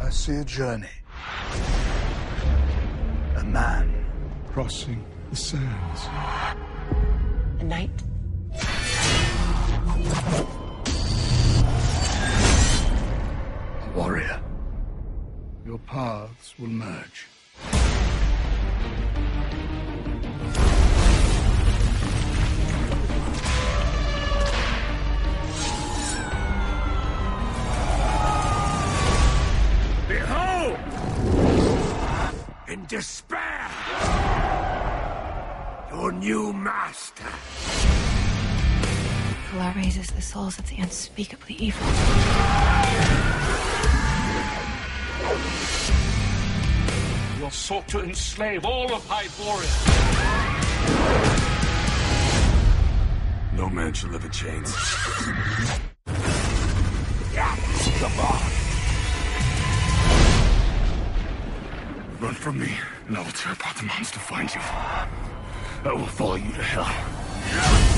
I see a journey. A man crossing the sands. A knight. A warrior. Your paths will merge. Behold! In despair! Your new master! Allah raises the souls of the unspeakably evil. You have sought to enslave all of Hyboria. No man shall live in chains. Come on. Run from me, and I will tear apart the monster to find you. I will follow you to hell.